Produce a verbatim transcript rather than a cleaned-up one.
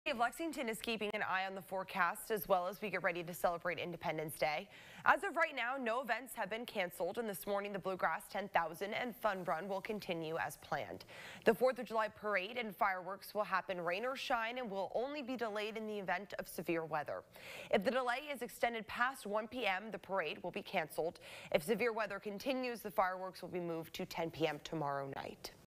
Of Lexington is keeping an eye on the forecast as well as we get ready to celebrate Independence Day. As of right now, no events have been canceled, and this morning the Bluegrass ten thousand and Fun Run will continue as planned. The fourth of July parade and fireworks will happen rain or shine and will only be delayed in the event of severe weather. If the delay is extended past one p m, the parade will be canceled. If severe weather continues, the fireworks will be moved to ten p m tomorrow night.